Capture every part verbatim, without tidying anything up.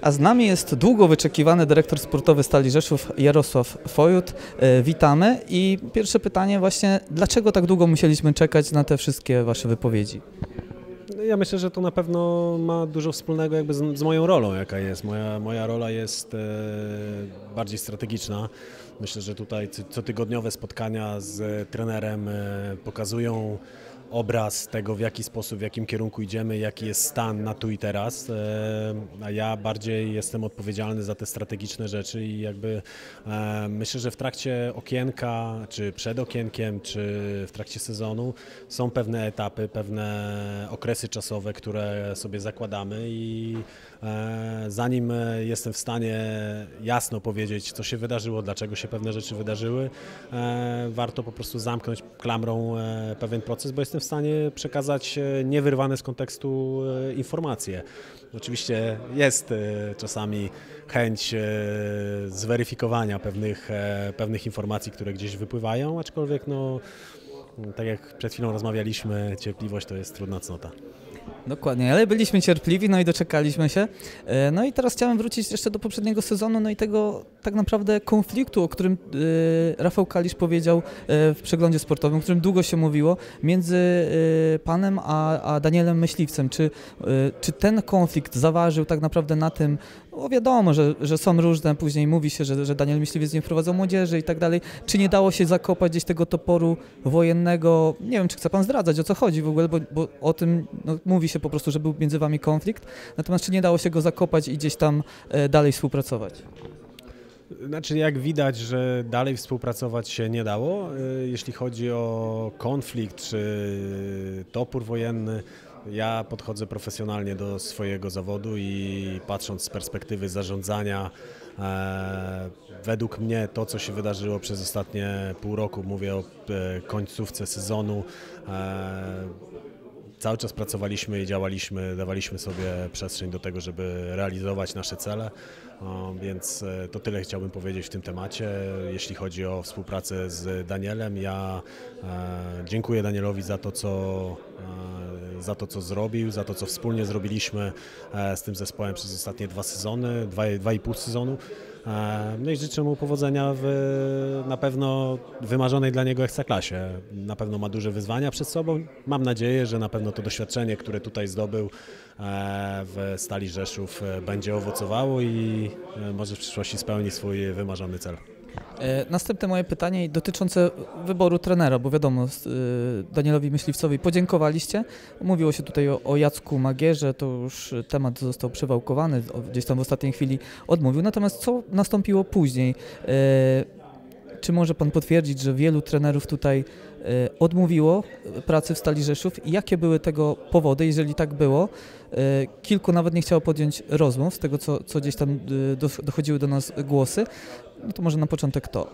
A z nami jest długo wyczekiwany dyrektor sportowy Stali Rzeszów Jarosław Fojut. Witamy i pierwsze pytanie właśnie, dlaczego tak długo musieliśmy czekać na te wszystkie Wasze wypowiedzi? Ja myślę, że to na pewno ma dużo wspólnego jakby z, z moją rolą, jaka jest. Moja, moja rola jest e, bardziej strategiczna. Myślę, że tutaj cotygodniowe spotkania z trenerem e, pokazują obraz tego, w jaki sposób, w jakim kierunku idziemy, jaki jest stan na tu i teraz, a ja bardziej jestem odpowiedzialny za te strategiczne rzeczy i jakby e, myślę, że w trakcie okienka, czy przed okienkiem, czy w trakcie sezonu są pewne etapy, pewne okresy czasowe, które sobie zakładamy i e, zanim jestem w stanie jasno powiedzieć, co się wydarzyło, dlaczego się pewne rzeczy wydarzyły, e, warto po prostu zamknąć klamrą e, pewien proces, bo jestem w stanie przekazać niewyrwane z kontekstu informacje. Oczywiście jest czasami chęć zweryfikowania pewnych, pewnych informacji, które gdzieś wypływają, aczkolwiek no, tak jak przed chwilą rozmawialiśmy, cierpliwość to jest trudna cnota. Dokładnie, ale byliśmy cierpliwi, no i doczekaliśmy się. No i teraz chciałem wrócić jeszcze do poprzedniego sezonu, no i tego tak naprawdę konfliktu, o którym Rafał Kalisz powiedział w przeglądzie sportowym, o którym długo się mówiło, między panem a, a Danielem Myśliwcem. Czy, czy ten konflikt zaważył tak naprawdę na tym, no wiadomo, że, że są różne, później mówi się, że, że Daniel Myśliwiec nie wprowadzał młodzieży i tak dalej. Czy nie dało się zakopać gdzieś tego toporu wojennego? Nie wiem, czy chce pan zdradzać, o co chodzi w ogóle, bo, bo o tym no, mówi się po prostu, że był między wami konflikt. Natomiast czy nie dało się go zakopać i gdzieś tam e, dalej współpracować? Znaczy, jak widać, że dalej współpracować się nie dało. Jeśli chodzi o konflikt czy topór wojenny, ja podchodzę profesjonalnie do swojego zawodu i patrząc z perspektywy zarządzania, e, według mnie to, co się wydarzyło przez ostatnie pół roku, mówię o e, końcówce sezonu, e, cały czas pracowaliśmy i działaliśmy, dawaliśmy sobie przestrzeń do tego, żeby realizować nasze cele, o, więc to tyle chciałbym powiedzieć w tym temacie. Jeśli chodzi o współpracę z Danielem, ja e, dziękuję Danielowi za to, co, e, za to, co zrobił, za to, co wspólnie zrobiliśmy e, z tym zespołem przez ostatnie dwa sezony, dwa, dwa i pół sezonu. No i życzę mu powodzenia w na pewno wymarzonej dla niego ekstraklasie. Na pewno ma duże wyzwania przed sobą. Mam nadzieję, że na pewno to doświadczenie, które tutaj zdobył w Stali Rzeszów, będzie owocowało i może w przyszłości spełni swój wymarzony cel. Następne moje pytanie dotyczące wyboru trenera, bo wiadomo, Danielowi Myśliwcowi podziękowaliście. Mówiło się tutaj o, o Jacku Magierze, to już temat został przewałkowany, gdzieś tam w ostatniej chwili odmówił. Natomiast co nastąpiło później? Czy może pan potwierdzić, że wielu trenerów tutaj odmówiło pracy w Stali Rzeszów i jakie były tego powody, jeżeli tak było? Kilku nawet nie chciało podjąć rozmów, z tego co, co gdzieś tam dochodziły do nas głosy. No to może na początek to.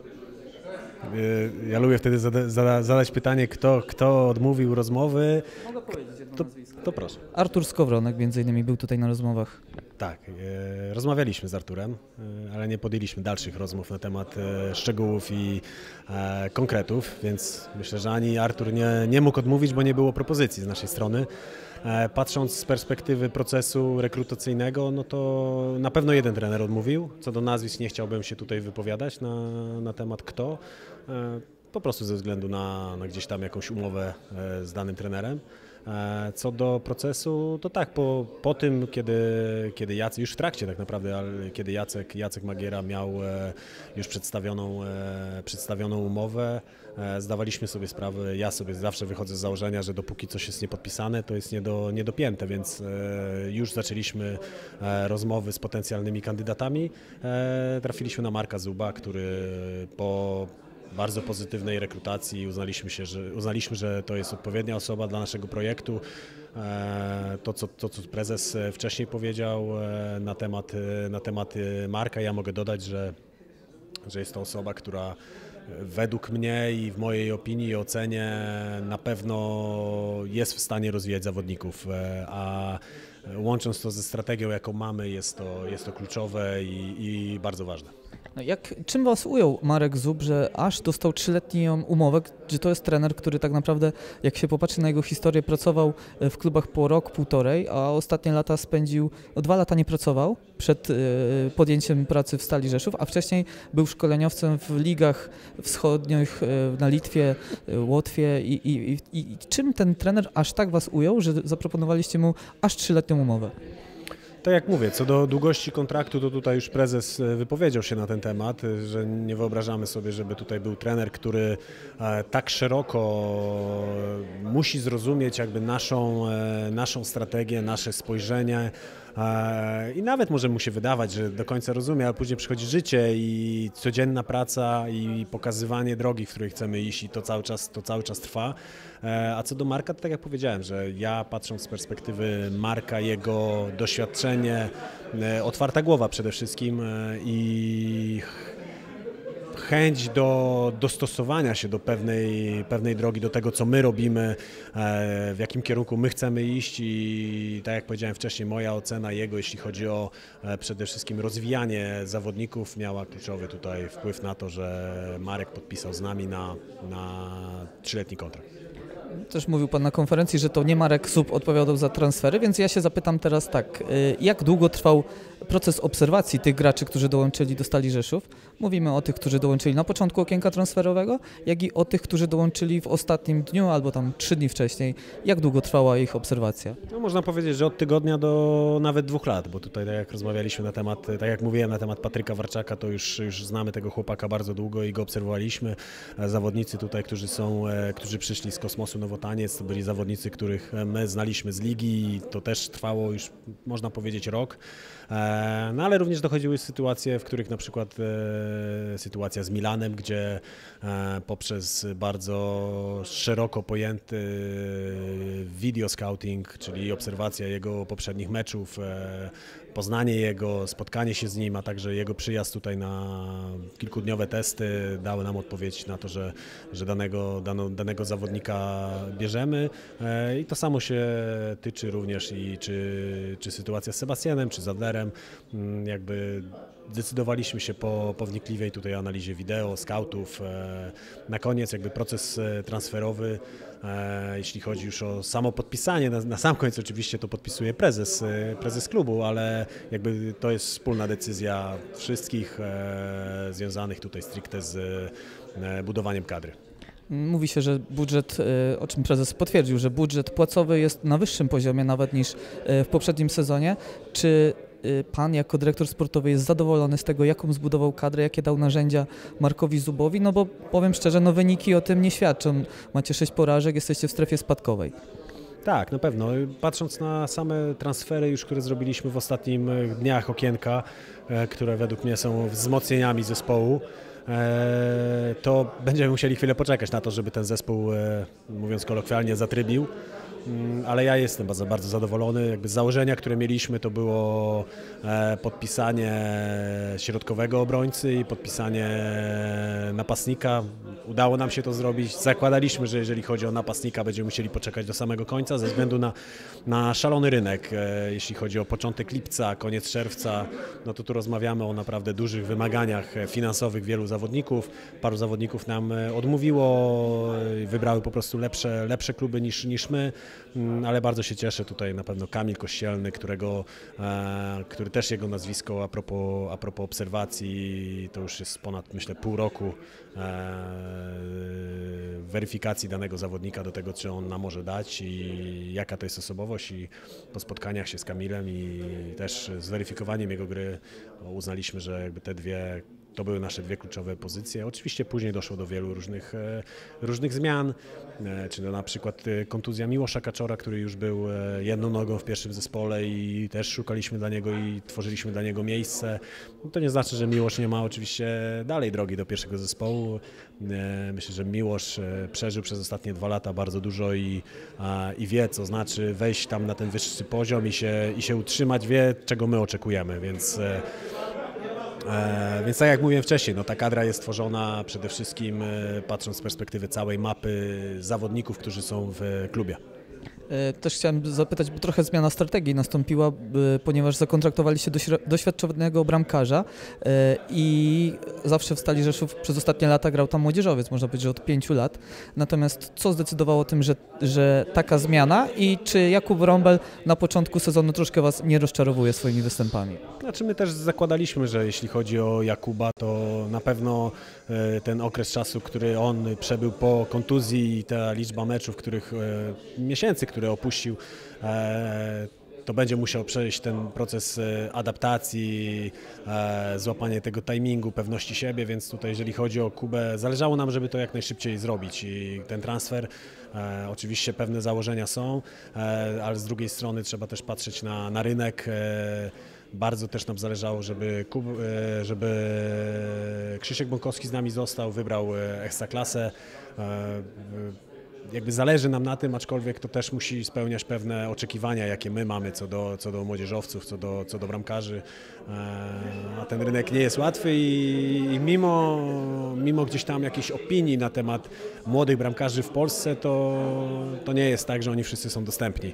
Ja lubię wtedy zada, zada, zadać pytanie, kto, kto odmówił rozmowy. Mogę powiedzieć jedno to, nazwisko. To proszę. Artur Skowronek między innymi był tutaj na rozmowach. Tak, e, rozmawialiśmy z Arturem, e, ale nie podjęliśmy dalszych rozmów na temat e, szczegółów i e, konkretów, więc myślę, że ani Artur nie, nie mógł odmówić, bo nie było propozycji z naszej strony. E, patrząc z perspektywy procesu rekrutacyjnego, no to na pewno jeden trener odmówił. Co do nazwisk nie chciałbym się tutaj wypowiadać na, na temat kto, e, po prostu ze względu na, na gdzieś tam jakąś umowę e, z danym trenerem. Co do procesu, to tak, po, po tym, kiedy, kiedy Jacek, już w trakcie tak naprawdę, ale kiedy Jacek, Jacek Magiera miał już przedstawioną, przedstawioną umowę, zdawaliśmy sobie sprawę, ja sobie zawsze wychodzę z założenia, że dopóki coś jest niepodpisane, to jest niedo, niedopięte, więc już zaczęliśmy rozmowy z potencjalnymi kandydatami. Trafiliśmy na Marka Zuba, który po bardzo pozytywnej rekrutacji uznaliśmy, się, że, uznaliśmy, że to jest odpowiednia osoba dla naszego projektu. To co, to, co prezes wcześniej powiedział na temat, na temat Marka, ja mogę dodać, że, że jest to osoba, która według mnie i w mojej opinii i ocenie na pewno jest w stanie rozwijać zawodników, a łącząc to ze strategią, jaką mamy, jest to, jest to kluczowe i, i bardzo ważne. No jak, czym was ujął Marek Zub, że aż dostał trzyletnią umowę, że to jest trener, który tak naprawdę, jak się popatrzy na jego historię, pracował w klubach po rok, półtorej, a ostatnie lata spędził, no dwa lata nie pracował przed y, podjęciem pracy w Stali Rzeszów, a wcześniej był szkoleniowcem w ligach wschodnich y, na Litwie, y, Łotwie i, i, i, i czym ten trener aż tak was ujął, że zaproponowaliście mu aż trzyletnią umowę? Tak jak mówię, co do długości kontraktu, to tutaj już prezes wypowiedział się na ten temat, że nie wyobrażamy sobie, żeby tutaj był trener, który tak szeroko musi zrozumieć jakby naszą, naszą strategię, nasze spojrzenie. I nawet może mu się wydawać, że do końca rozumie, ale później przychodzi życie i codzienna praca i pokazywanie drogi, w której chcemy iść i to cały czas, to cały czas trwa. A co do Marka, to tak jak powiedziałem, że ja patrząc z perspektywy Marka, jego doświadczenie, otwarta głowa przede wszystkim i chęć do dostosowania się do pewnej, pewnej drogi, do tego, co my robimy, w jakim kierunku my chcemy iść i tak jak powiedziałem wcześniej, moja ocena jego, jeśli chodzi o przede wszystkim rozwijanie zawodników, miała kluczowy tutaj wpływ na to, że Marek podpisał z nami na, na trzyletni kontrakt. Też mówił Pan na konferencji, że to nie Marek Zub odpowiadał za transfery, więc ja się zapytam teraz tak, jak długo trwał proces obserwacji tych graczy, którzy dołączyli do Stali Rzeszów? Mówimy o tych, którzy dołączyli na początku okienka transferowego, jak i o tych, którzy dołączyli w ostatnim dniu albo tam trzy dni wcześniej. Jak długo trwała ich obserwacja? No, można powiedzieć, że od tygodnia do nawet dwóch lat, bo tutaj tak jak rozmawialiśmy na temat, tak jak mówiłem na temat Patryka Warczaka, to już, już znamy tego chłopaka bardzo długo i go obserwowaliśmy. Zawodnicy tutaj, którzy są, którzy przyszli z Kosmosu Nowotaniec, to byli zawodnicy, których my znaliśmy z ligi i to też trwało już, można powiedzieć, rok. No ale również dochodziły sytuacje, w których na przykład e, sytuacja z Milanem, gdzie e, poprzez bardzo szeroko pojęty video scouting, czyli obserwacja jego poprzednich meczów, e, poznanie jego, spotkanie się z nim, a także jego przyjazd tutaj na kilkudniowe testy dały nam odpowiedź na to, że, że danego, dano, danego zawodnika bierzemy. E, I to samo się tyczy również i czy, czy sytuacja z Sebastianem, czy z Adlerem. Jakby zdecydowaliśmy się po, po wnikliwej tutaj analizie wideo, scoutów. Na koniec jakby proces transferowy, jeśli chodzi już o samo podpisanie, na, na sam koniec oczywiście to podpisuje prezes, prezes klubu, ale jakby to jest wspólna decyzja wszystkich związanych tutaj stricte z budowaniem kadry. Mówi się, że budżet, o czym prezes potwierdził, że budżet płacowy jest na wyższym poziomie nawet niż w poprzednim sezonie. Czy Pan jako dyrektor sportowy jest zadowolony z tego, jaką zbudował kadrę, jakie dał narzędzia Markowi Zubowi? No bo powiem szczerze, no wyniki o tym nie świadczą. Macie sześć porażek, jesteście w strefie spadkowej. Tak, na pewno. Patrząc na same transfery już, które zrobiliśmy w ostatnich dniach okienka, które według mnie są wzmocnieniami zespołu, to będziemy musieli chwilę poczekać na to, żeby ten zespół, mówiąc kolokwialnie, zatrybił. Ale ja jestem bardzo, bardzo zadowolony. Jakby z założenia, które mieliśmy, to było podpisanie środkowego obrońcy i podpisanie napastnika. Udało nam się to zrobić. Zakładaliśmy, że jeżeli chodzi o napastnika, będziemy musieli poczekać do samego końca ze względu na, na szalony rynek. Jeśli chodzi o początek lipca, koniec czerwca, no to tu rozmawiamy o naprawdę dużych wymaganiach finansowych wielu zawodników. Paru zawodników nam odmówiło, wybrały po prostu lepsze, lepsze kluby niż, niż my. Ale bardzo się cieszę, tutaj na pewno Kamil Kościelny, którego, e, który też jego nazwisko a propos, a propos obserwacji, to już jest ponad, myślę, pół roku e, weryfikacji danego zawodnika do tego, czy on nam może dać i jaka to jest osobowość i po spotkaniach się z Kamilem i też zweryfikowaniem jego gry uznaliśmy, że jakby te dwie to były nasze dwie kluczowe pozycje. Oczywiście później doszło do wielu różnych, różnych zmian, czy to na przykład kontuzja Miłosza Kaczora, który już był jedną nogą w pierwszym zespole i też szukaliśmy dla niego i tworzyliśmy dla niego miejsce. To nie znaczy, że Miłosz nie ma oczywiście dalej drogi do pierwszego zespołu. Myślę, że Miłosz przeżył przez ostatnie dwa lata bardzo dużo i, i wie, co znaczy wejść tam na ten wyższy poziom i się, i się utrzymać, wie, czego my oczekujemy, więc E, więc tak jak mówiłem wcześniej, no ta kadra jest tworzona przede wszystkim e, patrząc z perspektywy całej mapy zawodników, którzy są w klubie. Też chciałem zapytać, bo trochę zmiana strategii nastąpiła, ponieważ zakontraktowaliście doświadczonego bramkarza i zawsze w Stali Rzeszów przez ostatnie lata grał tam młodzieżowiec, można powiedzieć, że od pięciu lat. Natomiast co zdecydowało o tym, że, że taka zmiana i czy Jakub Wrąbel na początku sezonu troszkę Was nie rozczarowuje swoimi występami? Znaczy my też zakładaliśmy, że jeśli chodzi o Jakuba, to na pewno ten okres czasu, który on przebył po kontuzji i ta liczba meczów, których miesięcy, które opuścił, to będzie musiał przejść ten proces adaptacji, złapanie tego timingu, pewności siebie, więc tutaj jeżeli chodzi o Kubę, zależało nam, żeby to jak najszybciej zrobić i ten transfer, oczywiście pewne założenia są, ale z drugiej strony trzeba też patrzeć na, na rynek. Bardzo też nam zależało, żeby, Kub, żeby Krzysiek Bąkowski z nami został, wybrał Ekstraklasę. Jakby zależy nam na tym, aczkolwiek to też musi spełniać pewne oczekiwania, jakie my mamy co do, co do młodzieżowców, co do, co do bramkarzy. A ten rynek nie jest łatwy i, i mimo, mimo gdzieś tam jakiejś opinii na temat młodych bramkarzy w Polsce, to, to nie jest tak, że oni wszyscy są dostępni.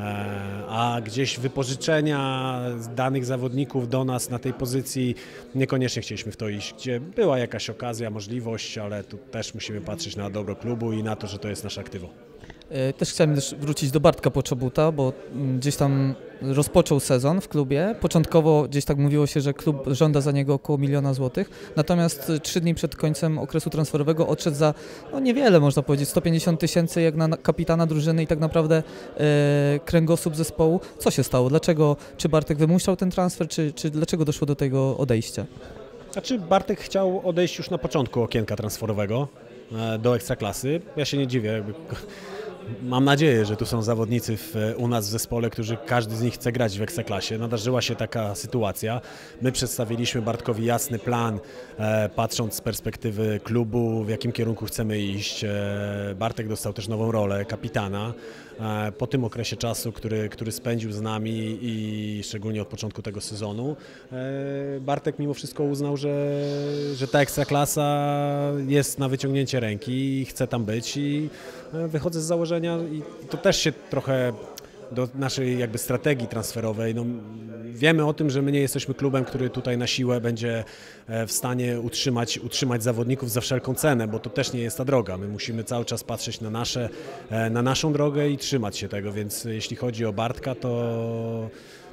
A gdzieś wypożyczenia danych zawodników do nas na tej pozycji niekoniecznie chcieliśmy w to iść, gdzie była jakaś okazja, możliwość, ale tu też musimy patrzeć na dobro klubu i na to, że to jest nasze aktywo. Też chciałem też wrócić do Bartka Poczobuta, bo gdzieś tam rozpoczął sezon w klubie. Początkowo gdzieś tak mówiło się, że klub żąda za niego około miliona złotych, natomiast trzy dni przed końcem okresu transferowego odszedł za no niewiele, można powiedzieć, sto pięćdziesiąt tysięcy jak na kapitana drużyny i tak naprawdę e, kręgosłup zespołu. Co się stało? Dlaczego? Czy Bartek wymuszał ten transfer, czy, czy dlaczego doszło do tego odejścia? Znaczy Bartek chciał odejść już na początku okienka transferowego do Ekstraklasy. Ja się nie dziwię. Jakby... Mam nadzieję, że tu są zawodnicy w, u nas w zespole, którzy każdy z nich chce grać w Ekstraklasie. Nadarzyła się taka sytuacja. My przedstawiliśmy Bartkowi jasny plan, e, patrząc z perspektywy klubu, w jakim kierunku chcemy iść. E, Bartek dostał też nową rolę kapitana. E, po tym okresie czasu, który, który spędził z nami i szczególnie od początku tego sezonu, e, Bartek mimo wszystko uznał, że, że ta Ekstraklasa jest na wyciągnięcie ręki i chce tam być i e, wychodzę z założenia, i to też się trochę do naszej jakby strategii transferowej. No, wiemy o tym, że my nie jesteśmy klubem, który tutaj na siłę będzie w stanie utrzymać, utrzymać zawodników za wszelką cenę, bo to też nie jest ta droga. My musimy cały czas patrzeć na, nasze, na naszą drogę i trzymać się tego, więc jeśli chodzi o Bartka, to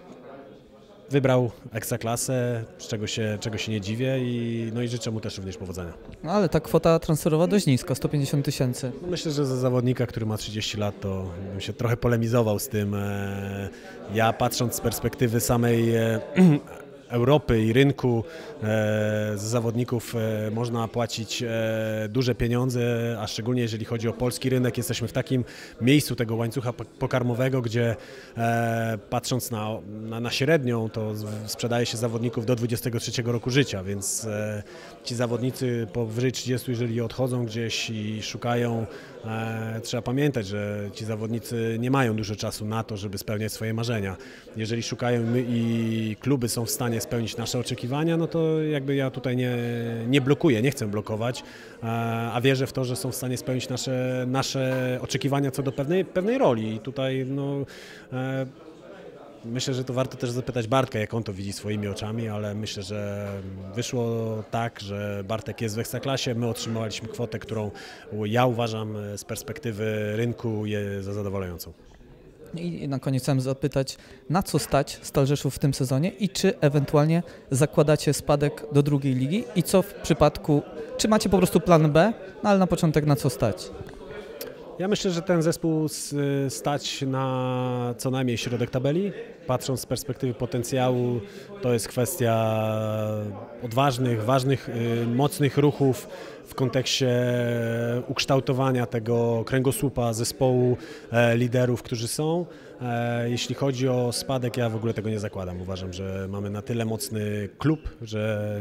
wybrał Ekstraklasę, z czego się, czego się nie dziwię i, no i życzę mu też również powodzenia. No ale ta kwota transferowa dość niska, sto pięćdziesiąt tysięcy. Myślę, że za zawodnika, który ma trzydzieści lat, to bym się trochę polemizował z tym. Ja patrząc z perspektywy samej Europy i rynku, z zawodników można płacić duże pieniądze, a szczególnie jeżeli chodzi o polski rynek, jesteśmy w takim miejscu tego łańcucha pokarmowego, gdzie patrząc na, na, na średnią, to sprzedaje się zawodników do dwudziestego trzeciego roku życia, więc ci zawodnicy powyżej trzydziestu, jeżeli odchodzą gdzieś i szukają, trzeba pamiętać, że ci zawodnicy nie mają dużo czasu na to, żeby spełniać swoje marzenia. Jeżeli szukają my i kluby są w stanie spełnić nasze oczekiwania, no to jakby ja tutaj nie, nie blokuję, nie chcę blokować, a wierzę w to, że są w stanie spełnić nasze, nasze oczekiwania co do pewnej, pewnej roli. I tutaj no, myślę, że to warto też zapytać Bartka, jak on to widzi swoimi oczami, ale myślę, że wyszło tak, że Bartek jest w Ekstraklasie, my otrzymaliśmy kwotę, którą ja uważam z perspektywy rynku jest za zadowalającą. I na koniec chciałem zapytać, na co stać Stal Rzeszów w tym sezonie i czy ewentualnie zakładacie spadek do drugiej ligi i co w przypadku, czy macie po prostu plan B, no ale na początek na co stać? Ja myślę, że ten zespół stać na co najmniej środek tabeli. Patrząc z perspektywy potencjału, to jest kwestia odważnych, ważnych, mocnych ruchów w kontekście ukształtowania tego kręgosłupa zespołu liderów, którzy są. Jeśli chodzi o spadek, ja w ogóle tego nie zakładam. Uważam, że mamy na tyle mocny klub, że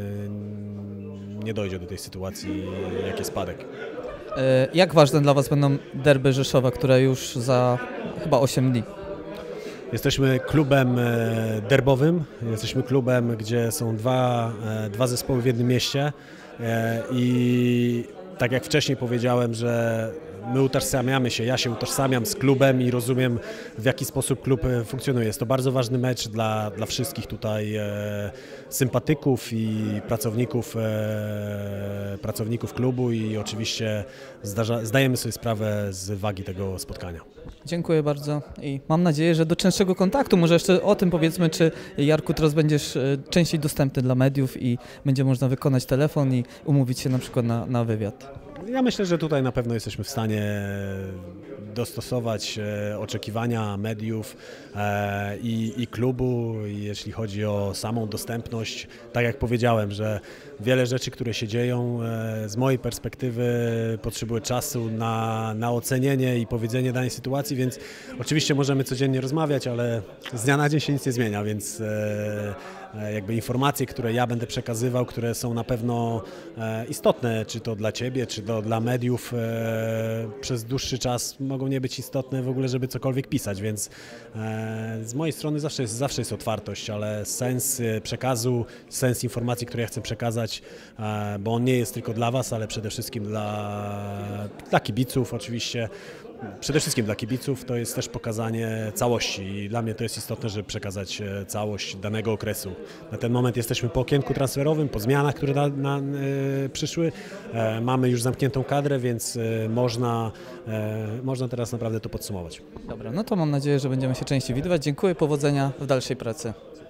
nie dojdzie do tej sytuacji, jak jest spadek. Jak ważne dla Was będą derby Rzeszowa, które już za chyba osiem dni? Jesteśmy klubem derbowym, jesteśmy klubem, gdzie są dwa, dwa zespoły w jednym mieście i tak jak wcześniej powiedziałem, że my utożsamiamy się, ja się utożsamiam z klubem i rozumiem, w jaki sposób klub funkcjonuje. Jest to bardzo ważny mecz dla, dla wszystkich tutaj e, sympatyków i pracowników, e, pracowników klubu i oczywiście zdarza, zdajemy sobie sprawę z wagi tego spotkania. Dziękuję bardzo i mam nadzieję, że do częstszego kontaktu. Może jeszcze o tym powiedzmy, czy Jarku teraz będziesz częściej dostępny dla mediów i będzie można wykonać telefon i umówić się na przykład na, na wywiad. Ja myślę, że tutaj na pewno jesteśmy w stanie dostosować oczekiwania mediów i, i klubu, jeśli chodzi o samą dostępność. Tak jak powiedziałem, że wiele rzeczy, które się dzieją, z mojej perspektywy potrzebują czasu na, na ocenienie i powiedzenie danej sytuacji, więc oczywiście możemy codziennie rozmawiać, ale z dnia na dzień się nic nie zmienia, więc jakby informacje, które ja będę przekazywał, które są na pewno istotne, czy to dla Ciebie, czy to dla mediów, przez dłuższy czas mogą nie być istotne w ogóle, żeby cokolwiek pisać, więc z mojej strony zawsze jest, zawsze jest otwartość, ale sens przekazu, sens informacji, które ja chcę przekazać, bo on nie jest tylko dla Was, ale przede wszystkim dla, dla kibiców oczywiście. Przede wszystkim dla kibiców to jest też pokazanie całości i dla mnie to jest istotne, żeby przekazać całość danego okresu. Na ten moment jesteśmy po okienku transferowym, po zmianach, które na, na, e, przyszły. E, mamy już zamkniętą kadrę, więc e, można, e, można teraz naprawdę to podsumować. Dobra, no to mam nadzieję, że będziemy się częściej widywać. Dziękuję, powodzenia w dalszej pracy.